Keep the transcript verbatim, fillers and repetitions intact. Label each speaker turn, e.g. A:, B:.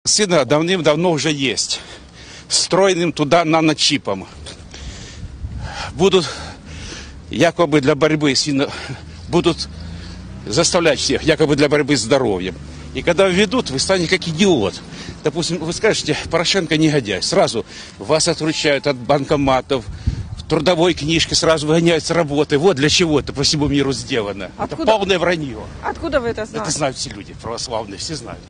A: Сына давным-давно уже есть, встроенным туда наночипом. Будут якобы для борьбы с ино... будут заставлять всех, якобы для борьбы с здоровьем. И когда введут, вы станете как идиот. Допустим, вы скажете, Порошенко негодяй. Сразу вас отвращают от банкоматов, в трудовой книжке сразу выгоняют с работы. Вот для чего это по всему миру сделано. Откуда? Это полное вранье.
B: Откуда вы это знаете?
A: Это знают все люди православные, все знают.